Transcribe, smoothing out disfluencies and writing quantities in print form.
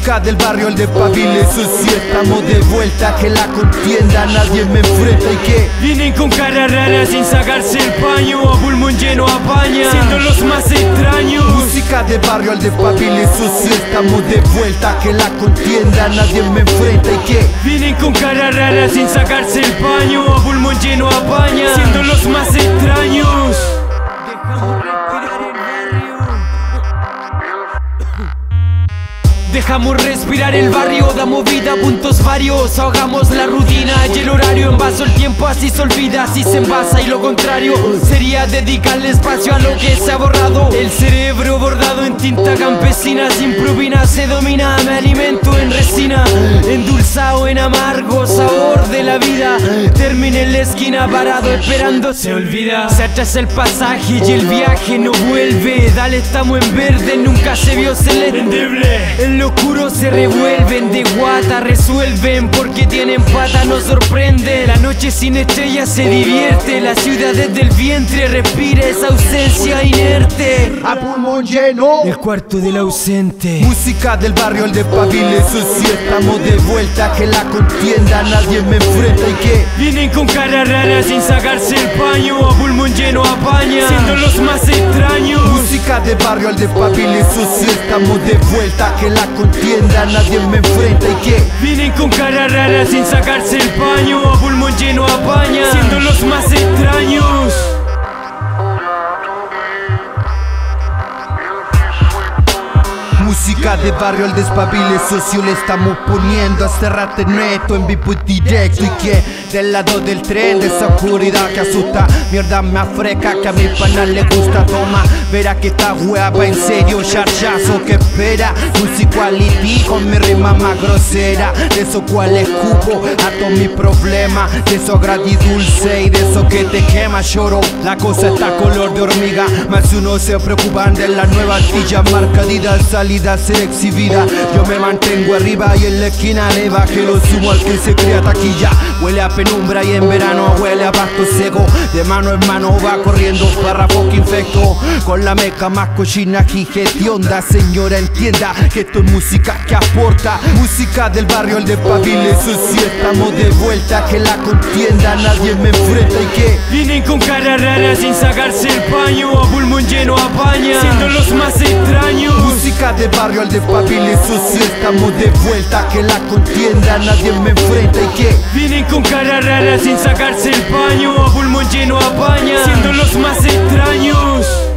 Música del barrio, el despabil, eso sí, estamos de vuelta. Que la contienda nadie me enfrenta y que vienen con cara rara sin sacarse el paño, a pulmón lleno apaña, siendo los más extraños. Música del barrio, el despabil, eso sí, estamos de vuelta. Que la contienda nadie me enfrenta y que vienen con cara rara sin sacarse el paño, a pulmón lleno apaña, siendo los más extraños. Dejamos respirar el barrio, damos vida a puntos varios, ahogamos la rutina y el horario, envaso el tiempo así se olvida, así se envasa y lo contrario sería dedicarle espacio a lo que se ha borrado. El cerebro bordado en tinta campesina, sin propina se domina, me alimento en resina, endulzado en amargo sabor de la vida. Terminé en la esquina parado esperando, se olvida, se atrasa el pasaje y el viaje no vuelve. Dale, estamos en verde, nunca se vio celeste. En lo oscuro se revuelven, de guata resuelven, porque tienen pata no sorprende. La noche sin estrellas se divierte, la ciudad desde el vientre respira esa ausencia inerte. a pulmón lleno, El cuarto del ausente. música del barrio, el despabil, eso sí, estamos de vuelta. Que la contienda nadie me enfrenta y que Vienen con cara rara sin sacarse el paño, a pulmón lleno apaña, siendo los más extraños. música del barrio, el despabil, eso sí, estamos de vuelta. Que la contienda nadie me enfrenta y que Vienen con cara rara sin sacarse el paño, a pulmón lleno apaña, siendo los más extraños. música de barrio, el despabil, eso sí le estamos poniendo. Hace rato neto en vivo y directo y que del lado del tren de esa oscuridad que asusta, mierda más fresca que a mi pana le gusta. Toma, verá que esta wea va en serio, charchazo que espera. Musicality con mi rima más grosera, de eso cual escupo a todos mis problemas, de eso agradidulce y de eso que te quema. Lloro, la cosa está color de hormiga, más si uno se preocupan de la nueva antilla marcadita, salida a ser exhibida. Yo me mantengo arriba y en la esquina le bajé lo sumo al que se crea taquilla. Huele a penumbra y en verano huele a pasto seco. De mano en mano va corriendo párrafo que infecto, con la meca más cochina que gestionda. Señora, entienda que esto es música que aporta. Música del barrio, el despabil, eso sí, estamos de vuelta. Que la contienda nadie me enfrenta y que Vienen con cara rara sin sacarse el paño, a pulmón lleno apaña, siendo los más extraños. música del barrio, el despabil, eso sí, estamos de vuelta. Que la contienda nadie me enfrenta y que Vienen con cara rara sin sacarse el paño, a pulmón lleno apaña, siendo los más extraños.